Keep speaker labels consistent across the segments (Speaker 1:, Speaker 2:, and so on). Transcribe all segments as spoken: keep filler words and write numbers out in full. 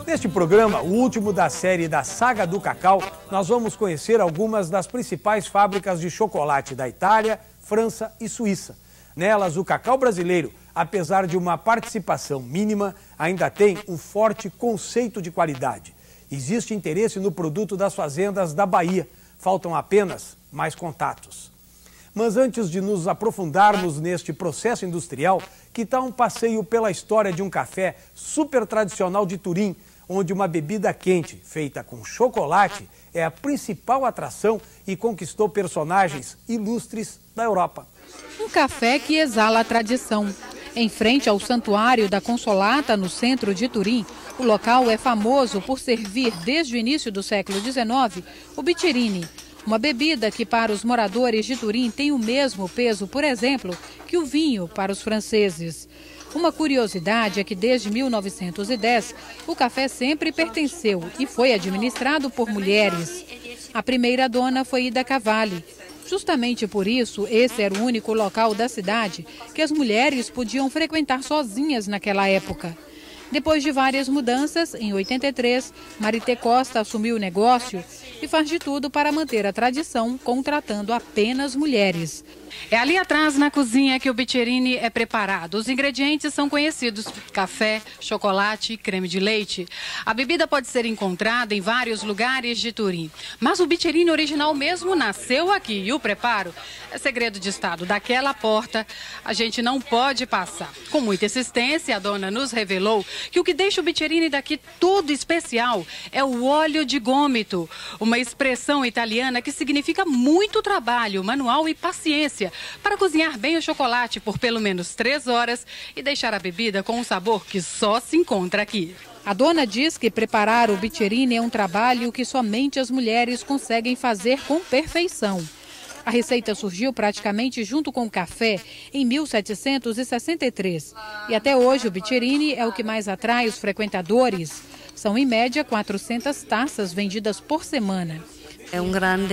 Speaker 1: Neste programa, o último da série da Saga do Cacau, nós vamos conhecer algumas das principais fábricas de chocolate da Itália, França e Suíça. Nelas, o cacau brasileiro, apesar de uma participação mínima, ainda tem um forte conceito de qualidade. Existe interesse no produto das fazendas da Bahia. Faltam apenas mais contatos. Mas antes de nos aprofundarmos neste processo industrial, que tal um passeio pela história de um café super tradicional de Turim, onde uma bebida quente, feita com chocolate, é a principal atração e conquistou personagens ilustres da Europa.
Speaker 2: Um café que exala a tradição. Em frente ao Santuário da Consolata, no centro de Turim, o local é famoso por servir, desde o início do século dezenove, o bitirine, uma bebida que para os moradores de Turim tem o mesmo peso, por exemplo, que o vinho para os franceses. Uma curiosidade é que desde mil novecentos e dez, o café sempre pertenceu e foi administrado por mulheres. A primeira dona foi Ida Cavalli. Justamente por isso, esse era o único local da cidade que as mulheres podiam frequentar sozinhas naquela época. Depois de várias mudanças, em oitenta e três, Marité Costa assumiu o negócio e faz de tudo para manter a tradição, contratando apenas mulheres. É ali atrás, na cozinha, que o bitirine é preparado. Os ingredientes são conhecidos: café, chocolate e creme de leite. A bebida pode ser encontrada em vários lugares de Turim. Mas o bitirine original mesmo nasceu aqui. E o preparo é segredo de estado. Daquela porta, a gente não pode passar. Com muita insistência, a dona nos revelou que o que deixa o bitirine daqui tudo especial é o óleo de gômito, uma expressão italiana que significa muito trabalho, manual e paciência para cozinhar bem o chocolate por pelo menos três horas e deixar a bebida com um sabor que só se encontra aqui. A dona diz que preparar o bitirine é um trabalho que somente as mulheres conseguem fazer com perfeição. A receita surgiu praticamente junto com o café em mil setecentos e sessenta e três. E até hoje o bitirine é o que mais atrai os frequentadores. São, em média, quatrocentas taças vendidas por semana.
Speaker 3: É um grande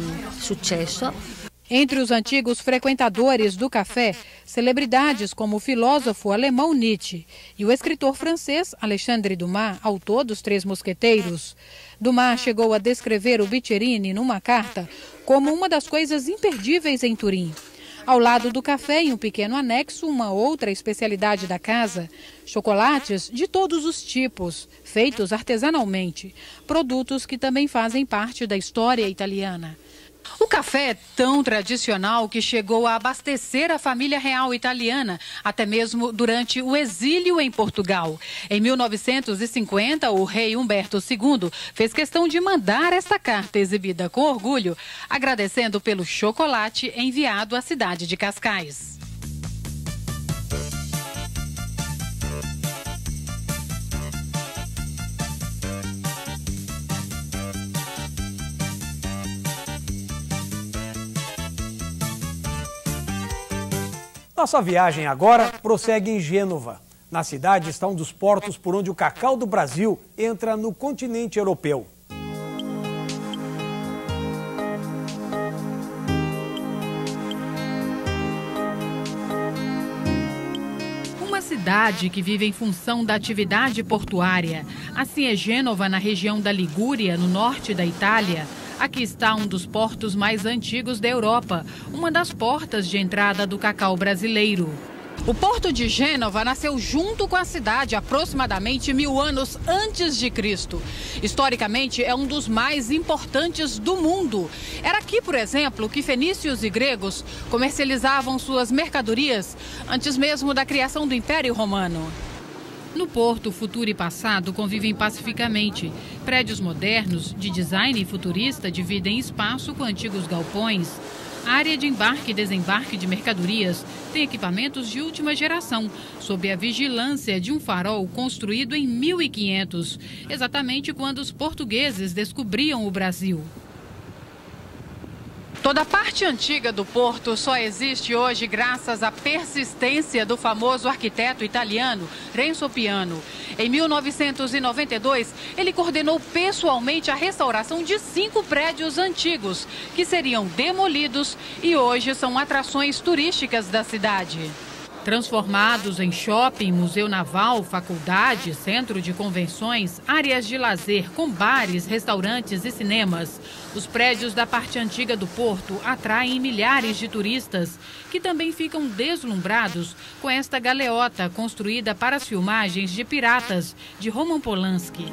Speaker 3: sucesso.
Speaker 2: Entre os antigos frequentadores do café, celebridades como o filósofo alemão Nietzsche e o escritor francês Alexandre Dumas, autor dos Três Mosqueteiros. Dumas chegou a descrever o bitirine numa carta como uma das coisas imperdíveis em Turim. Ao lado do café, em um pequeno anexo, uma outra especialidade da casa: chocolates de todos os tipos, feitos artesanalmente, produtos que também fazem parte da história italiana. O café é tão tradicional que chegou a abastecer a família real italiana, até mesmo durante o exílio em Portugal. Em mil novecentos e cinquenta, o rei Humberto segundo fez questão de mandar esta carta, exibida com orgulho, agradecendo pelo chocolate enviado à cidade de Cascais.
Speaker 1: Nossa viagem agora prossegue em Gênova. Na cidade está um dos portos por onde o cacau do Brasil entra no continente europeu.
Speaker 2: Uma cidade que vive em função da atividade portuária. Assim é Gênova, na região da Ligúria, no norte da Itália. Aqui está um dos portos mais antigos da Europa, uma das portas de entrada do cacau brasileiro. O porto de Gênova nasceu junto com a cidade aproximadamente mil anos antes de Cristo. Historicamente, é um dos mais importantes do mundo. Era aqui, por exemplo, que fenícios e gregos comercializavam suas mercadorias antes mesmo da criação do Império Romano. No porto, futuro e passado convivem pacificamente. Prédios modernos, de design futurista, dividem espaço com antigos galpões. A área de embarque e desembarque de mercadorias tem equipamentos de última geração, sob a vigilância de um farol construído em mil e quinhentos, exatamente quando os portugueses descobriam o Brasil. Toda a parte antiga do porto só existe hoje graças à persistência do famoso arquiteto italiano Renzo Piano. Em mil novecentos e noventa e dois, ele coordenou pessoalmente a restauração de cinco prédios antigos, que seriam demolidos e hoje são atrações turísticas da cidade. Transformados em shopping, museu naval, faculdade, centro de convenções, áreas de lazer com bares, restaurantes e cinemas, os prédios da parte antiga do porto atraem milhares de turistas que também ficam deslumbrados com esta galeota construída para as filmagens de Piratas, de Roman Polanski.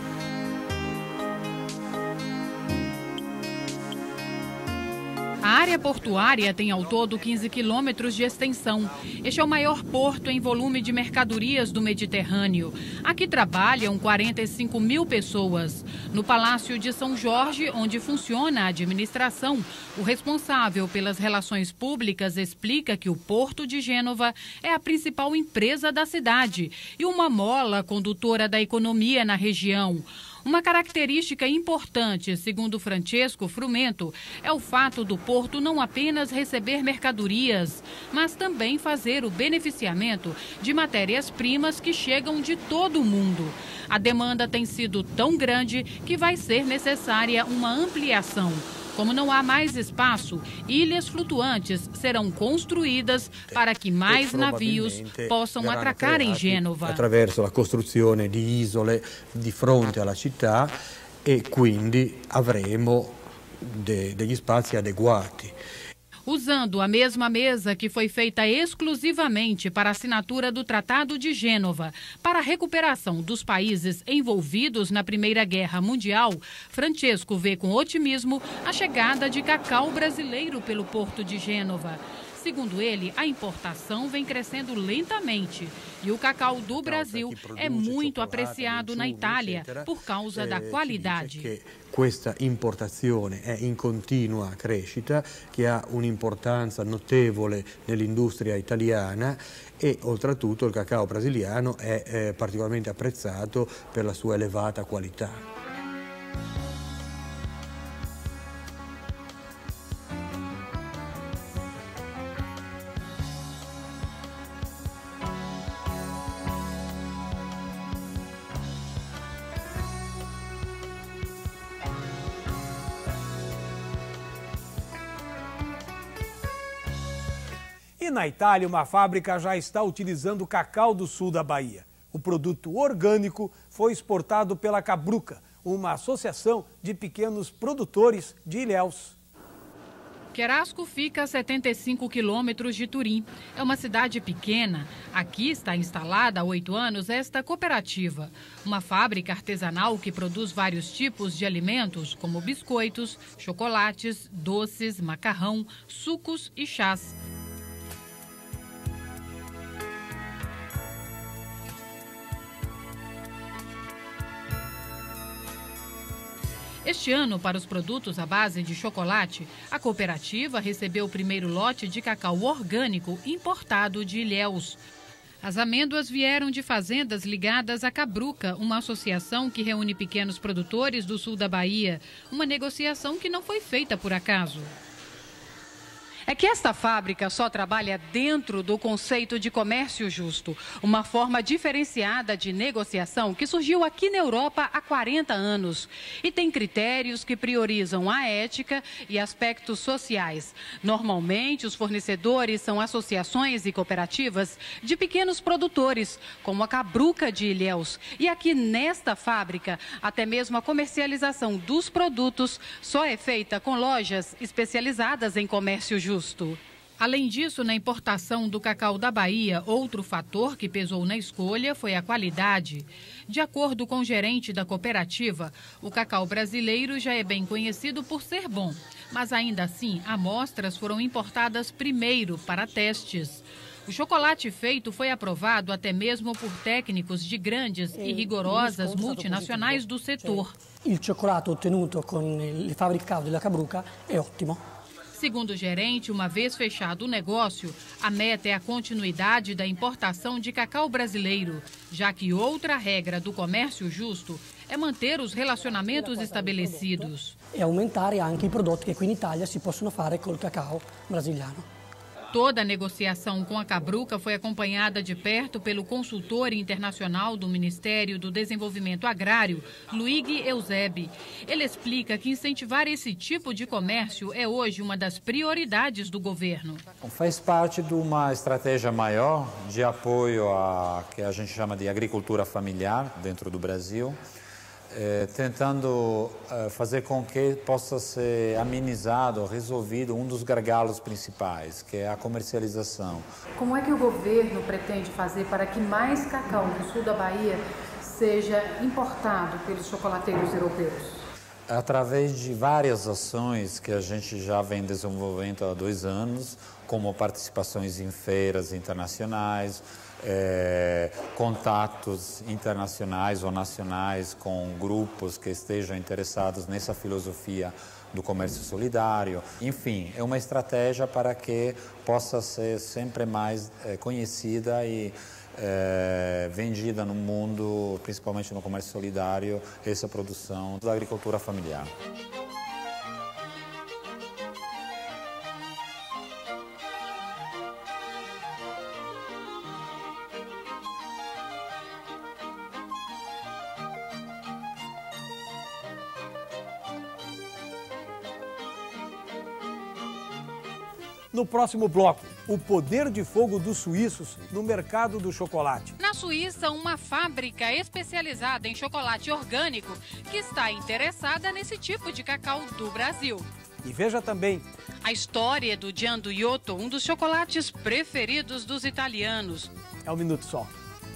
Speaker 2: A área portuária tem ao todo quinze quilômetros de extensão. Este é o maior porto em volume de mercadorias do Mediterrâneo. Aqui trabalham quarenta e cinco mil pessoas. No Palácio de São Jorge, onde funciona a administração, o responsável pelas relações públicas explica que o Porto de Gênova é a principal empresa da cidade e uma mola condutora da economia na região. Uma característica importante, segundo Francesco Frumento, é o fato do porto não apenas receber mercadorias, mas também fazer o beneficiamento de matérias-primas que chegam de todo o mundo. A demanda tem sido tão grande que vai ser necessária uma ampliação. Como não há mais espaço, ilhas flutuantes serão construídas para que mais navios possam atracar em Gênova.
Speaker 4: Attraverso la costruzione di isole di fronte alla città e quindi avremo de, degli spazi adeguati.
Speaker 2: Usando a mesma mesa que foi feita exclusivamente para a assinatura do Tratado de Gênova para a recuperação dos países envolvidos na Primeira Guerra Mundial, Francesco vê com otimismo a chegada de cacau brasileiro pelo Porto de Gênova. Segundo ele, a importação vem crescendo lentamente e o cacau do Brasil é muito apreciado na Itália por causa da qualidade.
Speaker 4: Questa importazione è in continua crescita, che ha un'importanza notevole nell'industria italiana e oltretutto il cacao brasiliano è eh, particolarmente apprezzato per la sua elevata qualità.
Speaker 1: E na Itália, uma fábrica já está utilizando o cacau do sul da Bahia. O produto orgânico foi exportado pela Cabruca, uma associação de pequenos produtores de Ilhéus.
Speaker 2: Querasco fica a setenta e cinco quilômetros de Turim. É uma cidade pequena. Aqui está instalada há oito anos esta cooperativa. Uma fábrica artesanal que produz vários tipos de alimentos, como biscoitos, chocolates, doces, macarrão, sucos e chás. Este ano, para os produtos à base de chocolate, a cooperativa recebeu o primeiro lote de cacau orgânico importado de Ilhéus. As amêndoas vieram de fazendas ligadas à Cabruca, uma associação que reúne pequenos produtores do sul da Bahia. Uma negociação que não foi feita por acaso. É que esta fábrica só trabalha dentro do conceito de comércio justo, uma forma diferenciada de negociação que surgiu aqui na Europa há quarenta anos e tem critérios que priorizam a ética e aspectos sociais. Normalmente, os fornecedores são associações e cooperativas de pequenos produtores, como a Cabruca de Ilhéus. E aqui nesta fábrica, até mesmo a comercialização dos produtos só é feita com lojas especializadas em comércio justo. Justo. Além disso, na importação do cacau da Bahia, outro fator que pesou na escolha foi a qualidade. De acordo com o gerente da cooperativa, o cacau brasileiro já é bem conhecido por ser bom, mas ainda assim, amostras foram importadas primeiro para testes. O chocolate feito foi aprovado até mesmo por técnicos de grandes e rigorosas multinacionais do setor.
Speaker 5: O chocolate obtenuto com o fabricado da Cabruca é ótimo.
Speaker 2: Segundo o gerente, uma vez fechado o negócio, a meta é a continuidade da importação de cacau brasileiro, já que outra regra do comércio justo é manter os relacionamentos estabelecidos.
Speaker 5: E aumentare anche i prodotti che qui in Italia si possono fare col cacao brasiliano.
Speaker 2: Toda a negociação com a Cabruca foi acompanhada de perto pelo consultor internacional do Ministério do Desenvolvimento Agrário, Luigi Eusebio. Ele explica que incentivar esse tipo de comércio é hoje uma das prioridades do governo.
Speaker 6: Faz parte de uma estratégia maior de apoio a que a gente chama de agricultura familiar dentro do Brasil. É, tentando é, fazer com que possa ser amenizado, resolvido um dos gargalos principais, que é a comercialização.
Speaker 2: Como é que o governo pretende fazer para que mais cacau do sul da Bahia seja importado pelos chocolateiros europeus?
Speaker 6: Através de várias ações que a gente já vem desenvolvendo há dois anos, como participações em feiras internacionais, É, contatos internacionais ou nacionais com grupos que estejam interessados nessa filosofia do comércio solidário. Enfim, é uma estratégia para que possa ser sempre mais é, conhecida e é, vendida no mundo, principalmente no comércio solidário, essa produção da agricultura familiar.
Speaker 1: No próximo bloco, o poder de fogo dos suíços no mercado do chocolate.
Speaker 2: Na Suíça, uma fábrica especializada em chocolate orgânico que está interessada nesse tipo de cacau do Brasil.
Speaker 1: E veja também
Speaker 2: a história do Gianduiotto, um dos chocolates preferidos dos italianos.
Speaker 1: É um minuto só.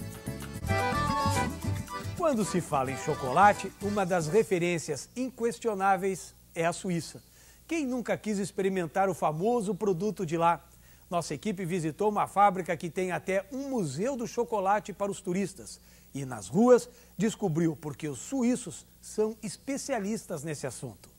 Speaker 1: Quando se fala em chocolate, uma das referências inquestionáveis é a Suíça. Quem nunca quis experimentar o famoso produto de lá? Nossa equipe visitou uma fábrica que tem até um museu do chocolate para os turistas. E nas ruas descobriu porque os suíços são especialistas nesse assunto.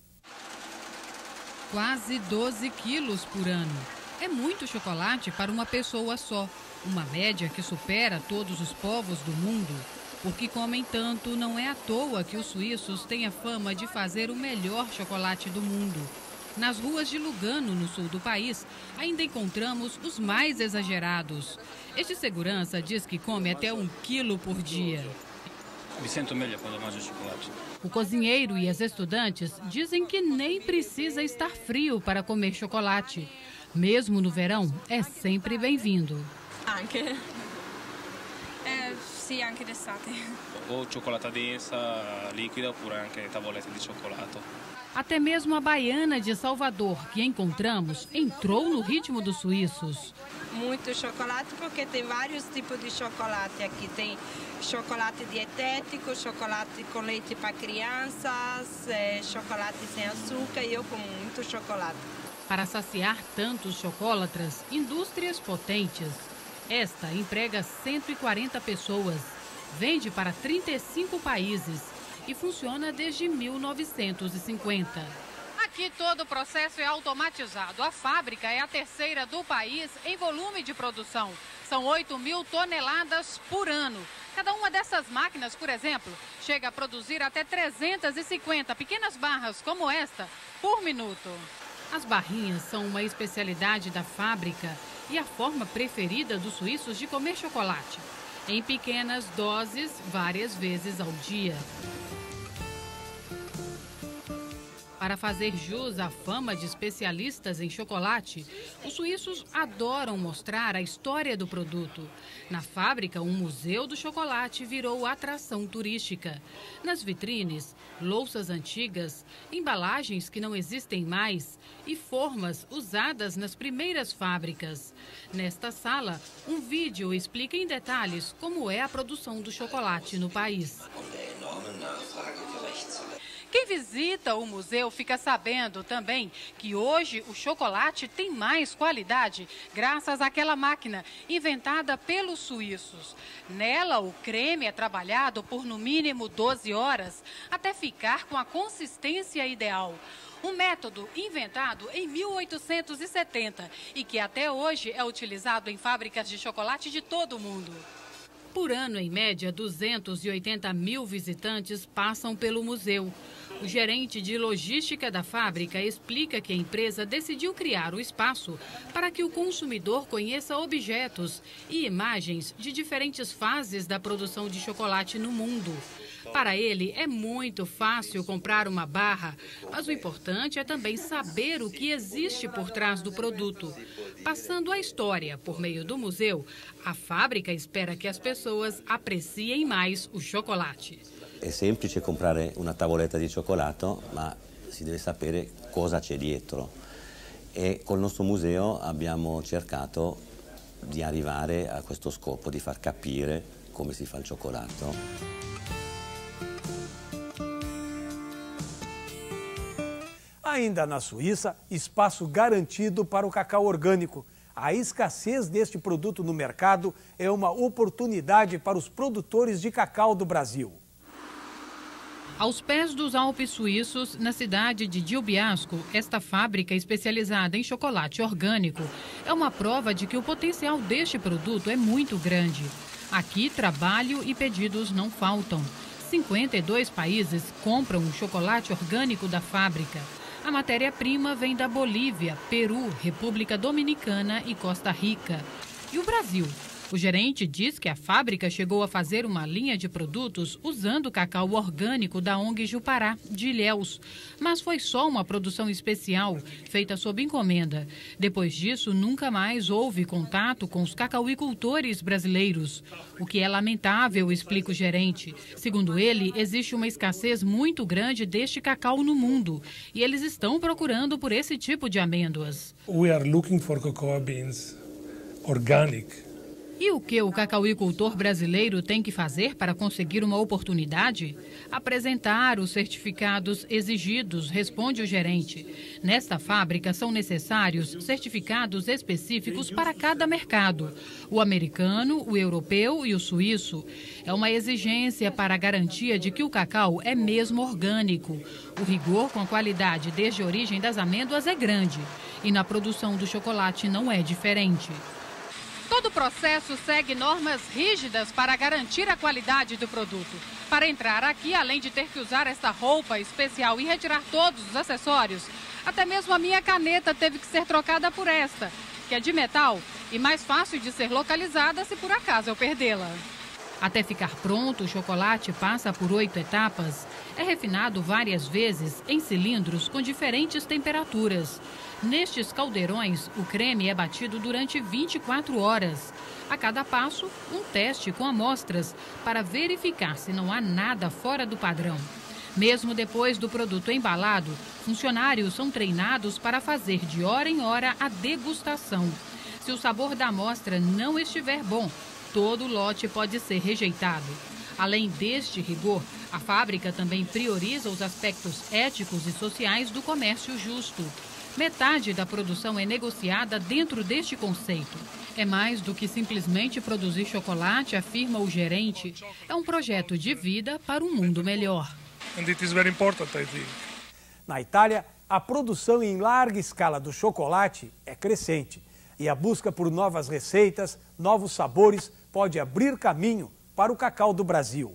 Speaker 2: Quase doze quilos por ano. É muito chocolate para uma pessoa só. Uma média que supera todos os povos do mundo. Porque comem tanto, não é à toa que os suíços têm a fama de fazer o melhor chocolate do mundo. Nas ruas de Lugano, no sul do país, ainda encontramos os mais exagerados. Este segurança diz que come até um quilo por dia.
Speaker 7: Me sinto melhor quando mangio chocolate.
Speaker 2: O cozinheiro e as estudantes dizem que nem precisa estar frio para comer chocolate. Mesmo no verão, é sempre bem-vindo.
Speaker 8: Anche. Eh, sì, anche d'estate.
Speaker 7: Ou cioccolatadinha líquida oppure anche tavolette di cioccolato.
Speaker 2: Até mesmo a baiana de Salvador, que encontramos, entrou no ritmo dos suíços.
Speaker 8: Muito chocolate porque tem vários tipos de chocolate aqui. Tem chocolate dietético, chocolate com leite para crianças, é, chocolate sem açúcar e eu como muito chocolate.
Speaker 2: Para saciar tantos chocolatras, indústrias potentes. Esta emprega cento e quarenta pessoas, vende para trinta e cinco países e funciona desde mil novecentos e cinquenta. Aqui todo o processo é automatizado. A fábrica é a terceira do país em volume de produção. São oito mil toneladas por ano. Cada uma dessas máquinas, por exemplo, chega a produzir até trezentas e cinquenta pequenas barras como esta por minuto. As barrinhas são uma especialidade da fábrica e a forma preferida dos suíços de comer chocolate. Em pequenas doses, várias vezes ao dia. Para fazer jus à fama de especialistas em chocolate, os suíços adoram mostrar a história do produto. Na fábrica, um museu do chocolate virou atração turística. Nas vitrines, louças antigas, embalagens que não existem mais e formas usadas nas primeiras fábricas. Nesta sala, um vídeo explica em detalhes como é a produção do chocolate no país. Quem visita o museu fica sabendo também que hoje o chocolate tem mais qualidade graças àquela máquina inventada pelos suíços. Nela, o creme é trabalhado por no mínimo doze horas até ficar com a consistência ideal. Um método inventado em mil oitocentos e setenta e que até hoje é utilizado em fábricas de chocolate de todo o mundo. Por ano, em média, duzentos e oitenta mil visitantes passam pelo museu. O gerente de logística da fábrica explica que a empresa decidiu criar o espaço para que o consumidor conheça objetos e imagens de diferentes fases da produção de chocolate no mundo. Para ele, é muito fácil comprar uma barra, mas o importante é também saber o que existe por trás do produto. Passando a história por meio do museu, a fábrica espera que as pessoas apreciem mais o chocolate.
Speaker 9: È semplice comprare una tavoletta di cioccolato, ma si deve sapere cosa c'è dietro. E col nostro museo abbiamo cercato di arrivare a questo scopo, di far capire come si fa il cioccolato.
Speaker 1: Ainda na Suíça, espaço garantido para o cacau orgânico. A escassez deste produto no mercado é uma oportunidade para os produtores de cacau do Brasil.
Speaker 2: Aos pés dos Alpes suíços, na cidade de Dilbiasco, esta fábrica especializada em chocolate orgânico é uma prova de que o potencial deste produto é muito grande. Aqui, trabalho e pedidos não faltam. cinquenta e dois países compram o chocolate orgânico da fábrica. A matéria-prima vem da Bolívia, Peru, República Dominicana e Costa Rica. E o Brasil? O gerente diz que a fábrica chegou a fazer uma linha de produtos usando cacau orgânico da O N G Jupará, de Ilhéus. Mas foi só uma produção especial, feita sob encomenda. Depois disso, nunca mais houve contato com os cacauicultores brasileiros. O que é lamentável, explica o gerente. Segundo ele, existe uma escassez muito grande deste cacau no mundo. E eles estão procurando por esse tipo de amêndoas.
Speaker 10: We are looking for cocoa beans organic.
Speaker 2: E o que o cacauicultor brasileiro tem que fazer para conseguir uma oportunidade? Apresentar os certificados exigidos, responde o gerente. Nesta fábrica são necessários certificados específicos para cada mercado. O americano, o europeu e o suíço. É uma exigência para a garantia de que o cacau é mesmo orgânico. O rigor com a qualidade desde a origem das amêndoas é grande. E na produção do chocolate não é diferente. Todo o processo segue normas rígidas para garantir a qualidade do produto. Para entrar aqui, além de ter que usar esta roupa especial e retirar todos os acessórios, até mesmo a minha caneta teve que ser trocada por esta, que é de metal e mais fácil de ser localizada se por acaso eu perdê-la. Até ficar pronto, o chocolate passa por oito etapas. É refinado várias vezes em cilindros com diferentes temperaturas. Nestes caldeirões, o creme é batido durante vinte e quatro horas. A cada passo, um teste com amostras para verificar se não há nada fora do padrão. Mesmo depois do produto embalado, funcionários são treinados para fazer de hora em hora a degustação. Se o sabor da amostra não estiver bom, todo o lote pode ser rejeitado. Além deste rigor, a fábrica também prioriza os aspectos éticos e sociais do comércio justo. Metade da produção é negociada dentro deste conceito. É mais do que simplesmente produzir chocolate, afirma o gerente. É um projeto de vida para um mundo melhor.
Speaker 10: And it is very important, I think.
Speaker 1: Na Itália, a produção em larga escala do chocolate é crescente. E a busca por novas receitas, novos sabores, pode abrir caminho para o cacau do Brasil.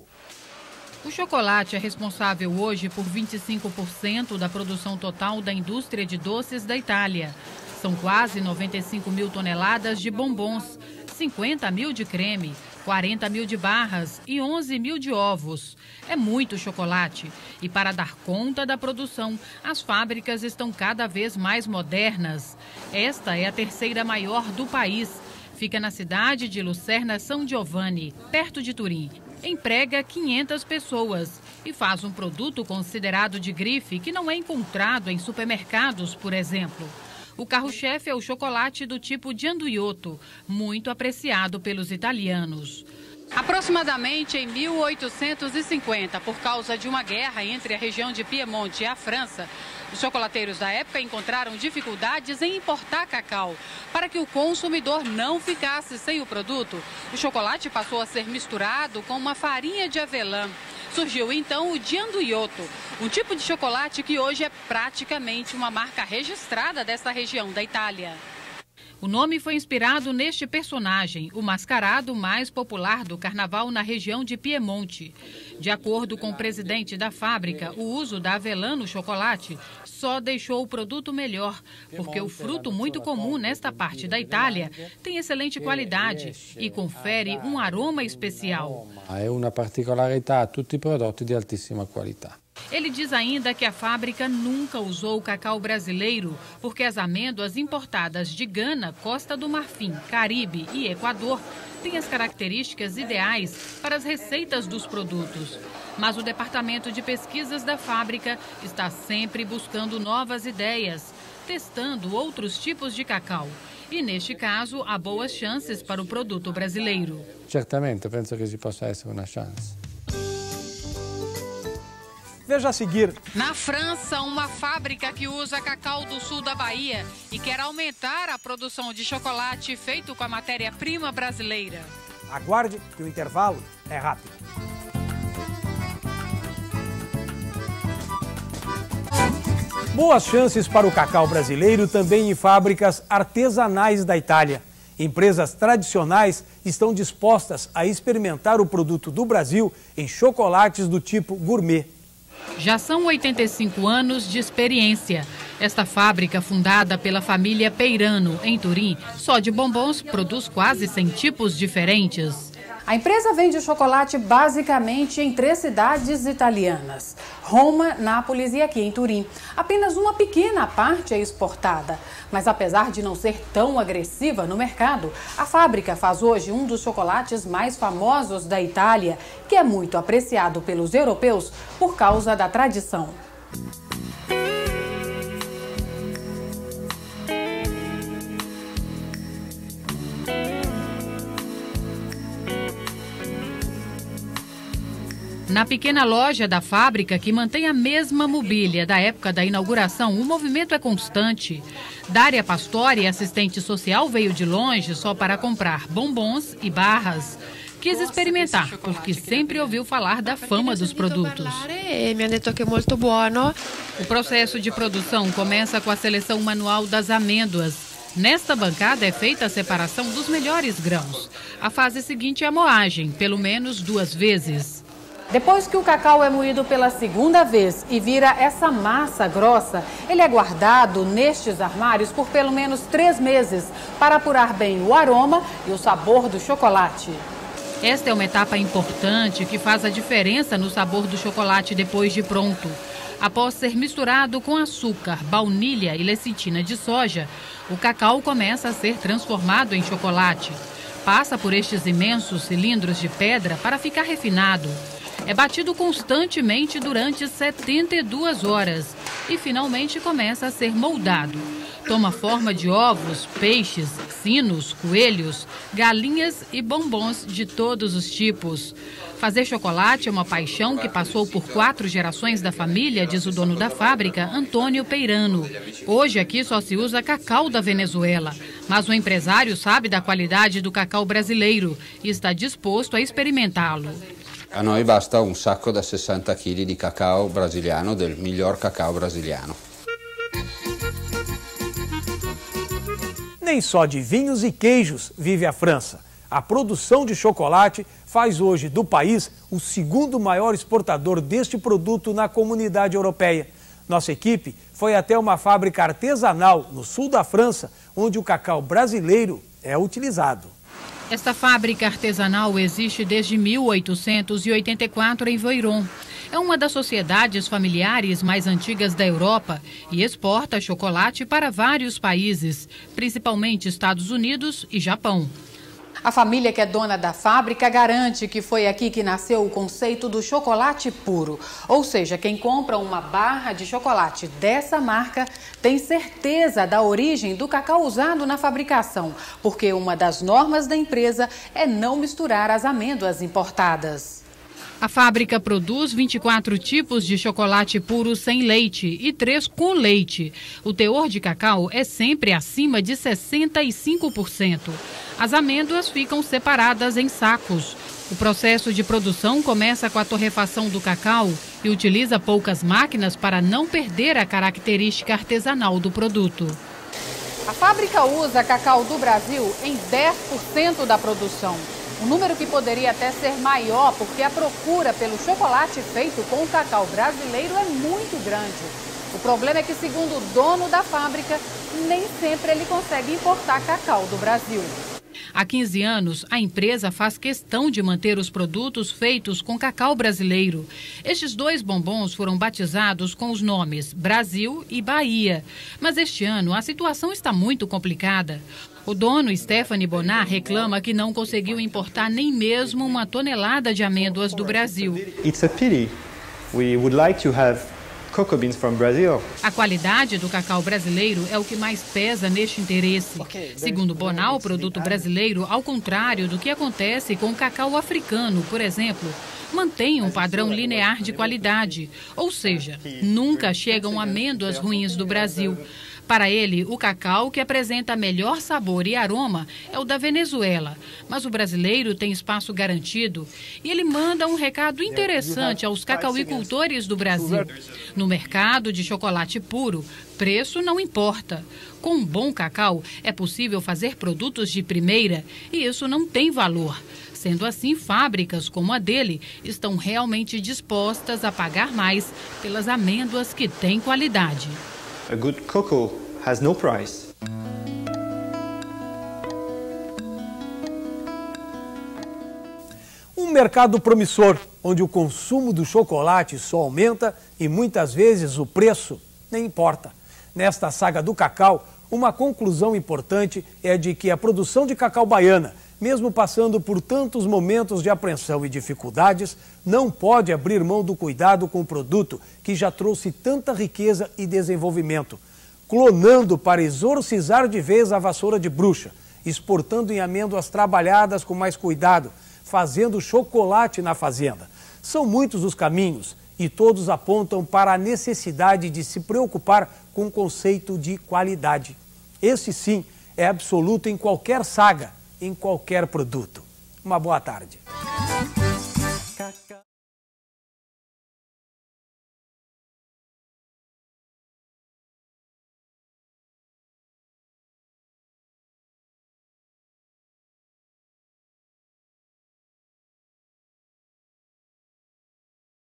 Speaker 2: O chocolate é responsável hoje por vinte e cinco por cento da produção total da indústria de doces da Itália. São quase noventa e cinco mil toneladas de bombons, cinquenta mil de creme, quarenta mil de barras e onze mil de ovos. É muito chocolate. E para dar conta da produção, as fábricas estão cada vez mais modernas. Esta é a terceira maior do país. Fica na cidade de Lucerna São Giovanni, perto de Turim. Emprega quinhentas pessoas e faz um produto considerado de grife que não é encontrado em supermercados, por exemplo. O carro-chefe é o chocolate do tipo Gianduiotto, muito apreciado pelos italianos. Aproximadamente em mil oitocentos e cinquenta, por causa de uma guerra entre a região de Piemonte e a França, os chocolateiros da época encontraram dificuldades em importar cacau. Para que o consumidor não ficasse sem o produto, o chocolate passou a ser misturado com uma farinha de avelã. Surgiu então o Gianduiotto, um tipo de chocolate que hoje é praticamente uma marca registrada desta região da Itália. O nome foi inspirado neste personagem, o mascarado mais popular do carnaval na região de Piemonte. De acordo com o presidente da fábrica, o uso da avelã no chocolate só deixou o produto melhor, porque o fruto muito comum nesta parte da Itália tem excelente qualidade e confere um aroma especial.
Speaker 11: É uma particolarità a tutti i prodotti di altissima qualità.
Speaker 2: Ele diz ainda que a fábrica nunca usou o cacau brasileiro, porque as amêndoas importadas de Gana, Costa do Marfim, Caribe e Equador têm as características ideais para as receitas dos produtos. Mas o departamento de pesquisas da fábrica está sempre buscando novas ideias, testando outros tipos de cacau. E, neste caso, há boas chances para o produto brasileiro.
Speaker 11: Certamente, penso que ci possa essere uma chance.
Speaker 1: Veja a seguir.
Speaker 2: Na França, uma fábrica que usa cacau do sul da Bahia e quer aumentar a produção de chocolate feito com a matéria-prima brasileira.
Speaker 1: Aguarde que o intervalo é rápido. Boas chances para o cacau brasileiro também em fábricas artesanais da Itália. Empresas tradicionais estão dispostas a experimentar o produto do Brasil em chocolates do tipo gourmet.
Speaker 2: Já são oitenta e cinco anos de experiência. Esta fábrica, fundada pela família Peirano, em Turim, só de bombons, produz quase cem tipos diferentes.
Speaker 12: A empresa vende chocolate basicamente em três cidades italianas: Roma, Nápoles e aqui em Turim. Apenas uma pequena parte é exportada. Mas apesar de não ser tão agressiva no mercado, a fábrica faz hoje um dos chocolates mais famosos da Itália, que é muito apreciado pelos europeus por causa da tradição.
Speaker 2: Na pequena loja da fábrica, que mantém a mesma mobília da época da inauguração, o movimento é constante. Dária Pastori, assistente social, veio de longe só para comprar bombons e barras. Quis experimentar, porque sempre ouviu falar da fama dos produtos.
Speaker 13: Me hanno detto che è molto buono.
Speaker 2: O processo de produção começa com a seleção manual das amêndoas. Nesta bancada é feita a separação dos melhores grãos. A fase seguinte é a moagem, pelo menos duas vezes.
Speaker 12: Depois que o cacau é moído pela segunda vez e vira essa massa grossa, ele é guardado nestes armários por pelo menos três meses para apurar bem o aroma e o sabor do chocolate.
Speaker 2: Esta é uma etapa importante que faz a diferença no sabor do chocolate depois de pronto. Após ser misturado com açúcar, baunilha e lecitina de soja, o cacau começa a ser transformado em chocolate. Passa por estes imensos cilindros de pedra para ficar refinado. É batido constantemente durante setenta e duas horas e finalmente começa a ser moldado. Toma forma de ovos, peixes, sinos, coelhos, galinhas e bombons de todos os tipos. Fazer chocolate é uma paixão que passou por quatro gerações da família, diz o dono da fábrica, Antônio Peirano. Hoje aqui só se usa cacau da Venezuela, mas o empresário sabe da qualidade do cacau brasileiro e está disposto a experimentá-lo.
Speaker 14: A noi basta un sacco da sessanta chili di cacao brasiliano, del miglior cacao brasiliano.
Speaker 1: Nem só de vinhos e queijos vive a França. A produção de chocolate faz hoje do país o segundo maior exportador deste produto na comunidade europeia. Nossa equipe foi até uma fábrica artesanal no sul da França, onde o cacau brasileiro é utilizado.
Speaker 2: Esta fábrica artesanal existe desde mil oitocentos e oitenta e quatro em Voiron. É uma das sociedades familiares mais antigas da Europa e exporta chocolate para vários países, principalmente Estados Unidos e Japão.
Speaker 12: A família que é dona da fábrica garante que foi aqui que nasceu o conceito do chocolate puro. Ou seja, quem compra uma barra de chocolate dessa marca tem certeza da origem do cacau usado na fabricação, porque uma das normas da empresa é não misturar as amêndoas importadas.
Speaker 2: A fábrica produz vinte e quatro tipos de chocolate puro sem leite e três com leite. O teor de cacau é sempre acima de sessenta e cinco por cento. As amêndoas ficam separadas em sacos. O processo de produção começa com a torrefação do cacau e utiliza poucas máquinas para não perder a característica artesanal do produto.
Speaker 12: A fábrica usa cacau do Brasil em dez por cento da produção. Um número que poderia até ser maior, porque a procura pelo chocolate feito com o cacau brasileiro é muito grande. O problema é que, segundo o dono da fábrica, nem sempre ele consegue importar cacau do Brasil.
Speaker 2: Há quinze anos, a empresa faz questão de manter os produtos feitos com cacau brasileiro. Estes dois bombons foram batizados com os nomes Brasil e Bahia. Mas este ano a situação está muito complicada. O dono, Stephanie Bonar, reclama que não conseguiu importar nem mesmo uma tonelada de amêndoas do Brasil.
Speaker 15: It's a pity. We would like to have cocoa beans from Brazil.
Speaker 2: A qualidade do cacau brasileiro é o que mais pesa neste interesse. Segundo Bonar, o produto brasileiro, ao contrário do que acontece com o cacau africano, por exemplo, mantém um padrão linear de qualidade, ou seja, nunca chegam amêndoas ruins do Brasil. Para ele, o cacau que apresenta melhor sabor e aroma é o da Venezuela, mas o brasileiro tem espaço garantido e ele manda um recado interessante aos cacauicultores do Brasil. No mercado de chocolate puro, preço não importa. Com um bom cacau, é possível fazer produtos de primeira e isso não tem valor. Sendo assim, fábricas como a dele estão realmente dispostas a pagar mais pelas amêndoas que têm qualidade.
Speaker 15: A good cocoa has no price.
Speaker 1: Um mercado promissor, onde o consumo do chocolate só aumenta e muitas vezes o preço nem importa. Nesta saga do cacau, uma conclusão importante é de que a produção de cacau baiana, mesmo passando por tantos momentos de apreensão e dificuldades, não pode abrir mão do cuidado com o produto que já trouxe tanta riqueza e desenvolvimento, clonando para exorcizar de vez a vassoura de bruxa, exportando em amêndoas trabalhadas com mais cuidado, fazendo chocolate na fazenda. São muitos os caminhos e todos apontam para a necessidade de se preocupar com o conceito de qualidade. Esse sim é absoluto em qualquer saga, em qualquer produto. Uma boa tarde.